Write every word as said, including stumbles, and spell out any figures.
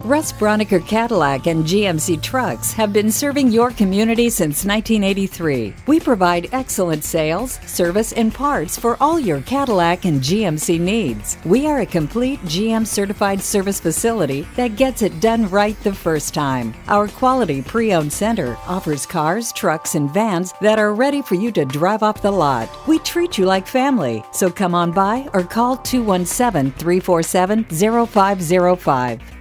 Russ Braunecker Cadillac and G M C trucks have been serving your community since nineteen eighty-three. We provide excellent sales, service, and parts for all your Cadillac and G M C needs. We are a complete G M certified service facility that gets it done right the first time. Our quality pre-owned center offers cars, trucks, and vans that are ready for you to drive off the lot. We treat you like family, so come on by or call two one seven, three four seven, zero five zero five.